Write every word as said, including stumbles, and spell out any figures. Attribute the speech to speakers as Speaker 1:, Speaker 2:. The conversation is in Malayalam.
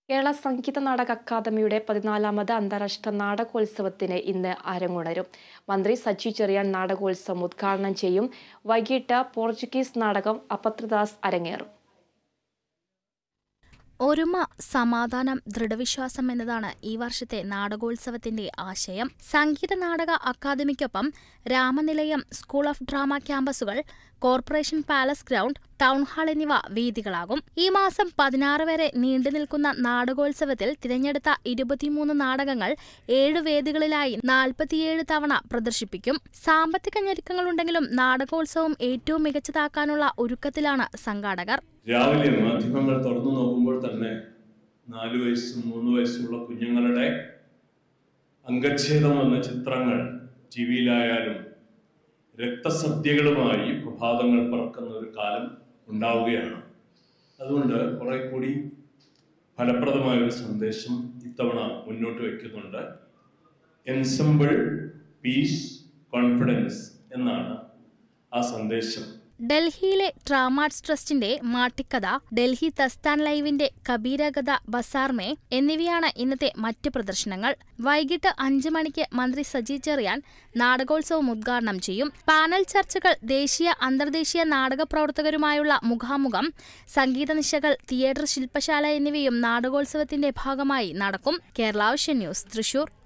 Speaker 1: കേരള സംഗീത നാടക അക്കാദമിയുടെ പതിനാലാമത് അന്താരാഷ്ട്ര നാടകോത്സവത്തിന് ഇന്ന് അരങ്ങുണരും. മന്ത്രി സജി ചെറിയാൻ നാടകോത്സവം ഉദ്ഘാടനം ചെയ്യും. വൈകിട്ട് പോർച്ചുഗീസ് നാടകം അപത്രദാസ് അരങ്ങേറും.
Speaker 2: ഒരുമ, സമാധാനം, ദൃഢവിശ്വാസം എന്നതാണ് ഈ വർഷത്തെ നാടകോത്സവത്തിന്റെ ആശയം. സംഗീത നാടക അക്കാദമിക്കൊപ്പം രാമനിലയം സ്കൂൾ ഓഫ് ഡ്രാമ ക്യാമ്പസുകൾ, കോർപ്പറേഷൻ പാലസ് ഗ്രൗണ്ട്, ടൗൺഹാൾ എന്നിവ വേദികളാകും. ഈ മാസം പതിനാറ് വരെ നീണ്ടുനിൽക്കുന്ന നാടകോത്സവത്തിൽ തിരഞ്ഞെടുത്ത ഇരുപത്തിമൂന്ന് നാടകങ്ങൾ ഏഴ് വേദികളിലായി നാൽപ്പത്തിയേഴ് തവണ പ്രദർശിപ്പിക്കും. സാമ്പത്തിക ഞെരുക്കങ്ങളുണ്ടെങ്കിലും നാടകോത്സവം ഏറ്റവും മികച്ചതാക്കാനുള്ള ഒരുക്കത്തിലാണ് സംഘാടകർ.
Speaker 3: രാവിലെ മാധ്യമങ്ങൾ തുറന്നു നോക്കുമ്പോൾ തന്നെ നാലു വയസ്സും മൂന്ന് വയസ്സുള്ള കുഞ്ഞുങ്ങളുടെ അംഗച്ഛേദം എന്ന ചിത്രങ്ങൾ ടി വിയിലായാലും രക്തസദ്യകളുമായി പ്രഭാതങ്ങൾ പറക്കുന്ന ഒരു കാലം ഉണ്ടാവുകയാണ്. അതുകൊണ്ട് കുറെ കൂടി ഫലപ്രദമായ ഒരു സന്ദേശം ഇത്തവണ മുന്നോട്ട് വയ്ക്കുന്നുണ്ട്. എൻസെമ്പിൾ പീസ് കോൺഫിഡൻസ് എന്നാണ് ആ സന്ദേശം.
Speaker 2: ഡൽഹിയിലെ ട്രാമാർട്സ് ട്രസ്റ്റിന്റെ മാട്ടിക്കഥ, ഡൽഹി തസ്താൻ ലൈവിന്റെ കബീരകഥ ബസാർമേ എന്നിവയാണ് ഇന്നത്തെ മറ്റ് പ്രദർശനങ്ങൾ. വൈകിട്ട് അഞ്ച് മണിക്ക് മന്ത്രി സജി ചെറിയാൻ നാടകോത്സവം ഉദ്ഘാടനം ചെയ്യും. പാനൽ ചർച്ചകൾ, ദേശീയ അന്തർദേശീയ നാടക പ്രവർത്തകരുമായുള്ള മുഖാമുഖം, സംഗീത നിശകൾ, തിയേറ്റർ ശില്പശാല എന്നിവയും നാടകോത്സവത്തിന്റെ ഭാഗമായി നടക്കും. Kerala vision news, Thrissur.